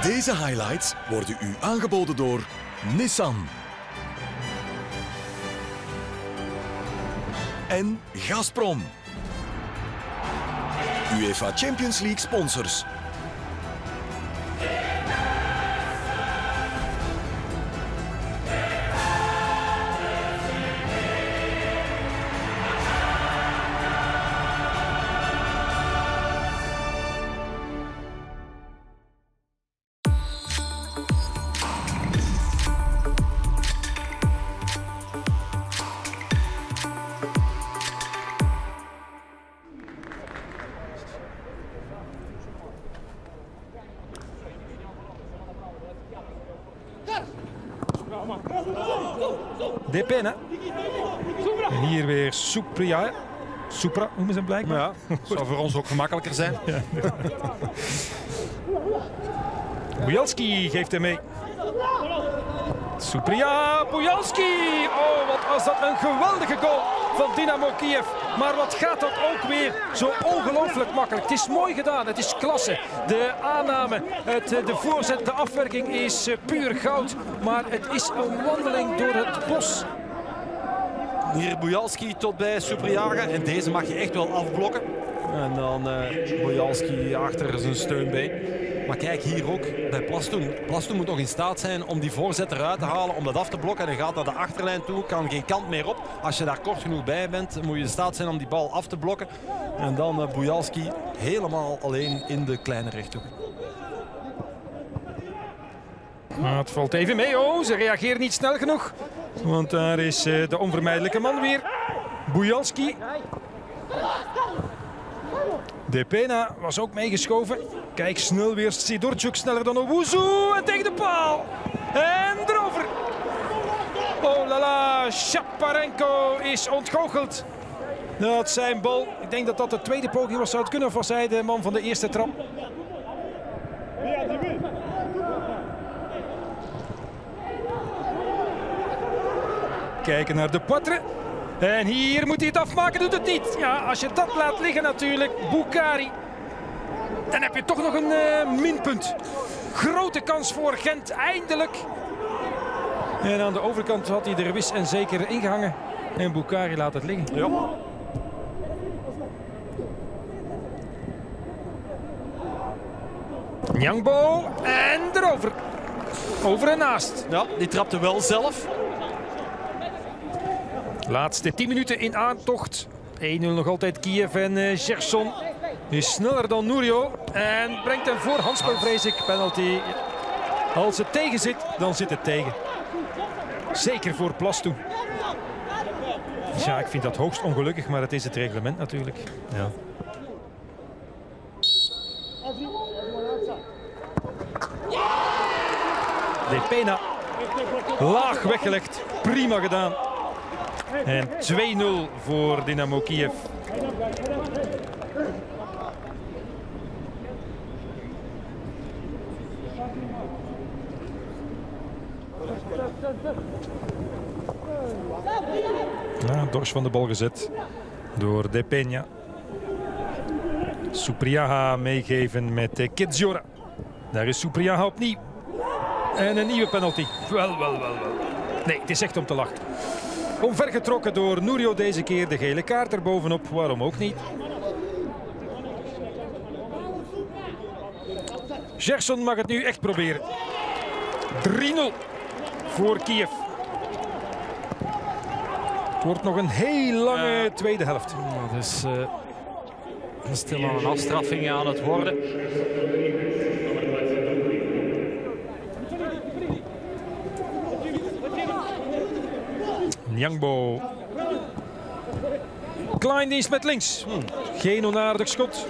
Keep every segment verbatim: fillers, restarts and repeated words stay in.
Deze highlights worden u aangeboden door Nissan en Gazprom, UEFA Champions League sponsors. De Pena. En hier weer Supria. Supra noemen ze hem blijkbaar. Ja, dat zou voor ons ook gemakkelijker zijn. Ja. Bujalski geeft hem mee. Supria, Bujalski. Oh, wat was dat een geweldige goal van Dynamo Kiev. Maar wat gaat dat ook weer zo ongelooflijk makkelijk. Het is mooi gedaan, het is klasse. De aanname, het, de voorzet, de afwerking is puur goud. Maar het is een wandeling door het bos. Hier Bujalski tot bij Supriaga. En deze mag je echt wel afblokken. En dan uh, Bujalski achter zijn steunbeen. Maar kijk hier ook bij Plastoen. Plastoen moet nog in staat zijn om die voorzet eruit te halen, om dat af te blokken. En hij gaat naar de achterlijn toe, kan geen kant meer op. Als je daar kort genoeg bij bent, moet je in staat zijn om die bal af te blokken. En dan uh, Bujalski helemaal alleen in de kleine rechthoek. Maar het valt even mee. Oh, ze reageren niet snel genoeg. Want daar is uh, de onvermijdelijke man weer. Bujalski. De Pena was ook meegeschoven. Kijk, snel weer Sidorchuk, sneller dan Owusu. En tegen de paal. En erover. Oh la la, Shaparenko is ontgoocheld. Dat is zijn bal. Ik denk dat dat de tweede poging was. Zou het kunnen, of was hij de man van de eerste trap? Kijken naar de Poitre. En hier moet hij het afmaken, doet het niet. Ja, als je dat laat liggen natuurlijk, Boukari. Dan heb je toch nog een uh, minpunt. Grote kans voor Gent, eindelijk. En aan de overkant had hij er wis en zeker ingehangen. En Boukari laat het liggen. Ja. Nyangbo en erover. Over en naast. Ja, die trapte wel zelf. Laatste tien minuten in aantocht. één nul nog altijd Kiev en uh, Gerson is sneller dan Nurio. En brengt hem voor handspel, vrees ik. Penalty. Als het tegen zit, dan zit het tegen. Zeker voor Plastoen. Ja, ik vind dat hoogst ongelukkig, maar het is het reglement natuurlijk. Ja. De Pena. Laag weggelegd. Prima gedaan. En twee nul voor Dynamo Kiev. Ja, dors van de bal gezet door De Peña. Supriaga meegeven met Kidziora. Daar is Supriaga opnieuw. En een nieuwe penalty. Wel, wel, wel, wel. Nee, het is echt om te lachen. Omvergetrokken door Nurio deze keer. De gele kaart er bovenop. Waarom ook niet? Gerson mag het nu echt proberen. drie nul voor Kiev. Het wordt nog een heel lange uh, tweede helft. Het is uh, stil aan een afstraffing aan het worden. Nyangbo. Kleindienst met links. Hmm. Geen onaardig schot.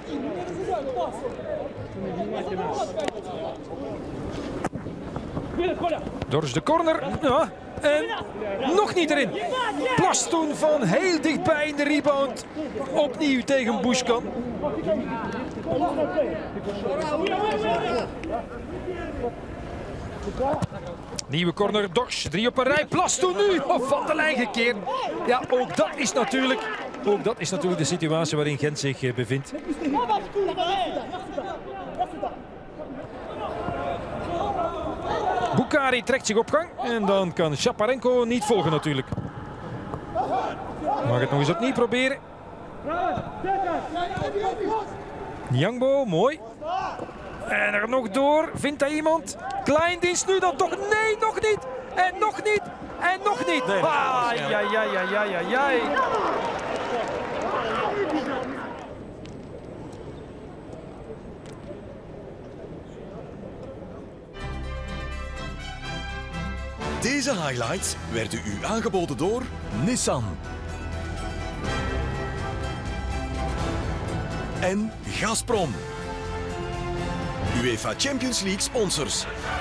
Dors de corner. Ja. En nog niet erin. Plastoen van heel dichtbij in de rebound. Opnieuw tegen Bushkan. Nieuwe corner, Dors, drie op een rij. Plastoen nu, of van de lijn gekeerd. Ja, ook dat is natuurlijk, ook dat is natuurlijk de situatie waarin Gent zich bevindt. Bukari trekt zich op gang en dan kan Shaparenko niet volgen natuurlijk. Mag het nog eens opnieuw proberen. Nyangbo, mooi. En er nog door. Vindt hij iemand? Kleindienst nu dan toch? Nee, nog niet. En nog niet. En nog niet. Nee, ah, ja, ja, ja, ja, ja, ja. Deze highlights werden u aangeboden door Nissan. En Gazprom. UEFA Champions League sponsors.